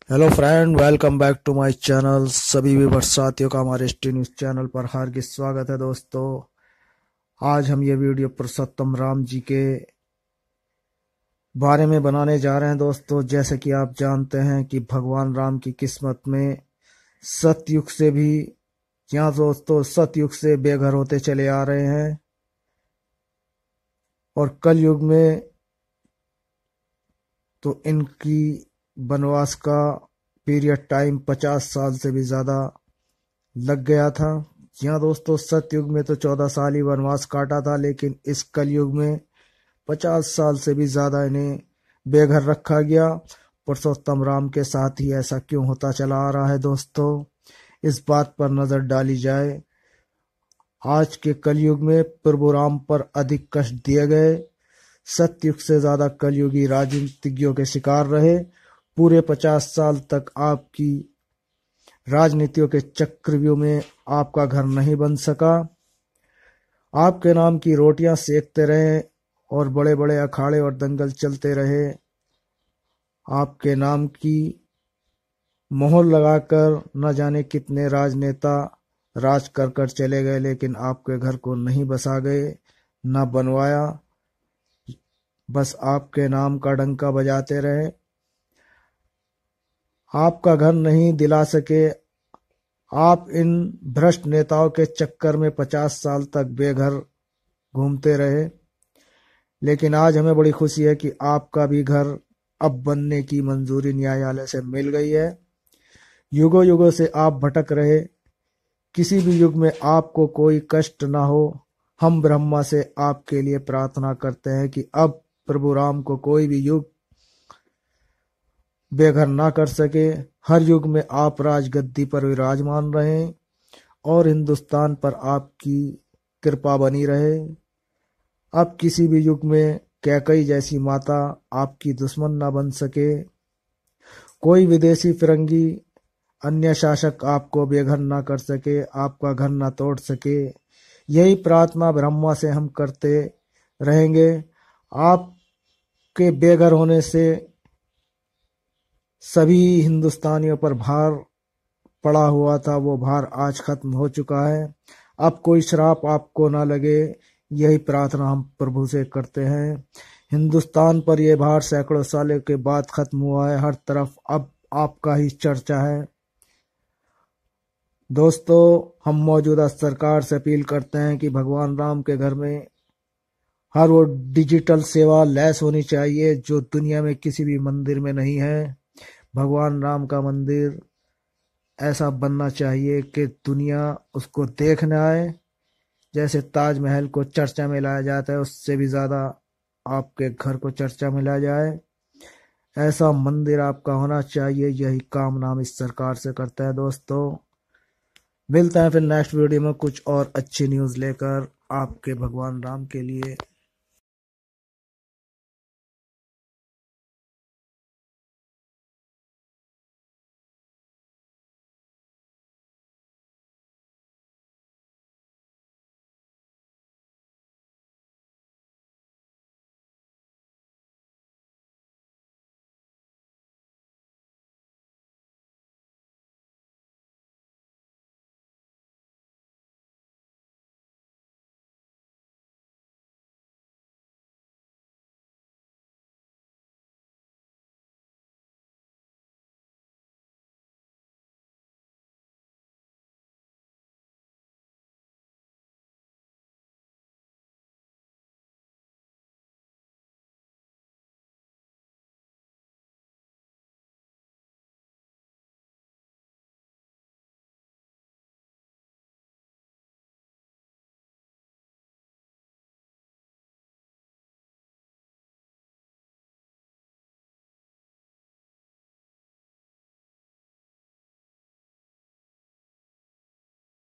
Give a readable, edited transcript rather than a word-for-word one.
Hello friend, welcome back to my channel. सभी viewers साथियों का हमारे ST न्यूज़ चैनल पर हार्दिक स्वागत है। दोस्तों, आज हम ये वीडियो पुरुषोत्तम राम जी के बारे में बनाने जा रहे हैं। दोस्तों, जैसे कि आप जानते हैं कि भगवान राम की किस्मत में सतयुग से भी यहाँ दोस्तों सतयुग से बेघर होते चले आ रहे हैं और कलयुग में तो इनकी वनवास का पीरियड टाइम 50 साल से भी ज्यादा लग गया था। यहाँ दोस्तों सतयुग में तो 14 साल ही वनवास काटा था, लेकिन इस कलयुग में 50 साल से भी ज्यादा इन्हें बेघर रखा गया। पुरुषोत्तम राम के साथ ही ऐसा क्यों होता चला आ रहा है दोस्तों, इस बात पर नजर डाली जाए। आज के कलयुग में प्रभु राम पर अधिक कष्ट दिए गए। सतयुग से ज्यादा कलयुगी राजनीतिज्ञों के शिकार रहे। पूरे 50 साल तक आपकी राजनीतियों के चक्रव्यूह में आपका घर नहीं बन सका। आपके नाम की रोटियां सेकते रहे और बड़े बड़े अखाड़े और दंगल चलते रहे। आपके नाम की मोहर लगाकर न जाने कितने राजनेता राज कर कर चले गए, लेकिन आपके घर को नहीं बसा गए, न बनवाया। बस आपके नाम का डंका बजाते रहे। आपका घर नहीं दिला सके। आप इन भ्रष्ट नेताओं के चक्कर में 50 साल तक बेघर घूमते रहे। लेकिन आज हमें बड़ी खुशी है कि आपका भी घर अब बनने की मंजूरी न्यायालय से मिल गई है। युगों युगों से आप भटक रहे, किसी भी युग में आपको कोई कष्ट ना हो। हम ब्रह्मा से आपके लिए प्रार्थना करते हैं कि अब प्रभु राम को कोई भी युग बेघर ना कर सके। हर युग में आप राजगद्दी पर विराजमान रहें और हिंदुस्तान पर आपकी कृपा बनी रहे। अब किसी भी युग में कैकई जैसी माता आपकी दुश्मन ना बन सके। कोई विदेशी फिरंगी अन्य शासक आपको बेघर ना कर सके, आपका घर ना तोड़ सके। यही प्रार्थना ब्रह्मा से हम करते रहेंगे। आपके बेघर होने से सभी हिंदुस्तानियों पर भार पड़ा हुआ था, वो भार आज खत्म हो चुका है। अब कोई श्राप आपको ना लगे, यही प्रार्थना हम प्रभु से करते हैं। हिंदुस्तान पर यह भार सैकड़ों सालों के बाद खत्म हुआ है। हर तरफ अब आपका ही चर्चा है। दोस्तों, हम मौजूदा सरकार से अपील करते हैं कि भगवान राम के घर में हर वो डिजिटल सेवा लैस होनी चाहिए जो दुनिया में किसी भी मंदिर में नहीं है। भगवान राम का मंदिर ऐसा बनना चाहिए कि दुनिया उसको देखने आए। जैसे ताजमहल को चर्चा में लाया जाता है, उससे भी ज्यादा आपके घर को चर्चा में लाया जाए। ऐसा मंदिर आपका होना चाहिए, यही कामना हम इस सरकार से करते हैं। दोस्तों, मिलते हैं फिर नेक्स्ट वीडियो में कुछ और अच्छी न्यूज़ लेकर आपके भगवान राम के लिए।